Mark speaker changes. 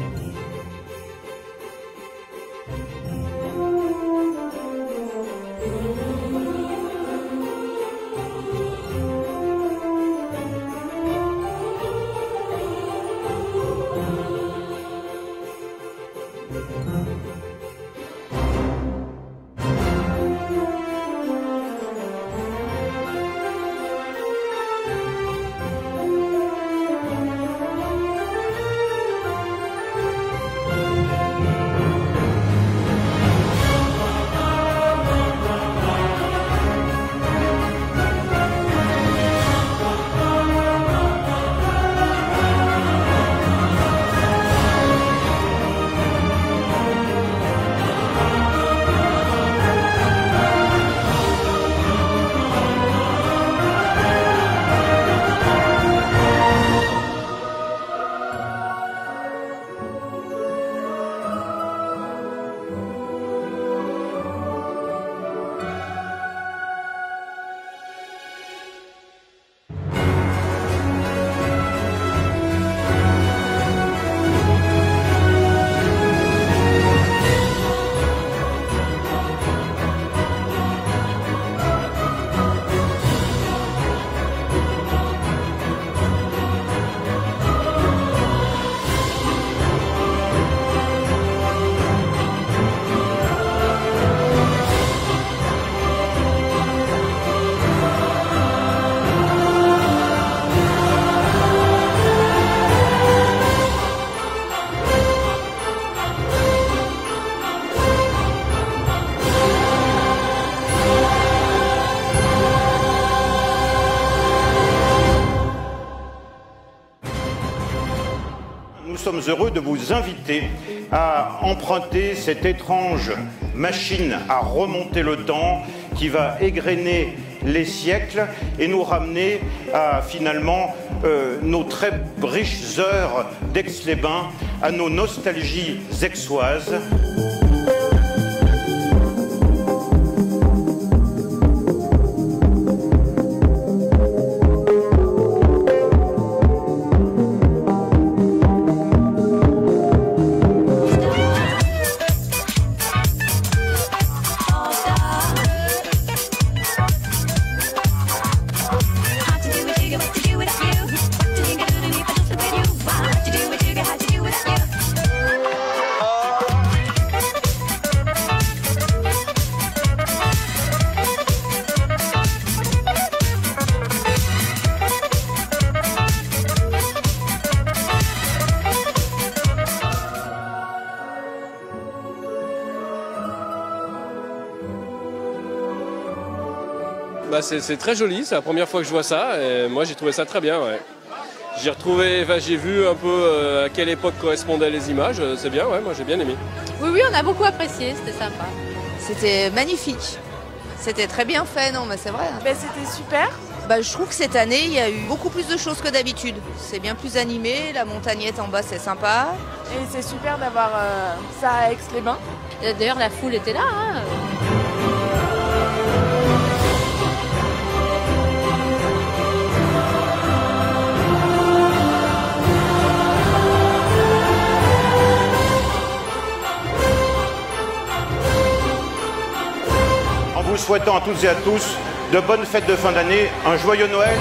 Speaker 1: Nous sommes heureux de vous inviter à emprunter cette étrange machine à remonter le temps qui va égrener les siècles et nous ramener à finalement nos très riches heures d'Aix-les-Bains, à nos nostalgies aixoises.
Speaker 2: Bah c'est très joli, c'est la première fois que je vois ça et moi j'ai trouvé ça très bien. Ouais. J'ai vu un peu à quelle époque correspondaient les images, c'est bien, ouais, moi j'ai bien aimé.
Speaker 3: Oui, oui, on a beaucoup apprécié, c'était sympa.
Speaker 4: C'était magnifique, c'était très bien fait, non mais c'est vrai.
Speaker 5: Ben, c'était super.
Speaker 4: Je trouve que cette année il y a eu beaucoup plus de choses que d'habitude. C'est bien plus animé, la montagnette en bas c'est sympa.
Speaker 5: Et c'est super d'avoir ça à Aix-les-Bains.
Speaker 3: D'ailleurs la foule était là. Hein.
Speaker 1: En vous souhaitant à toutes et à tous de bonnes fêtes de fin d'année, un joyeux Noël.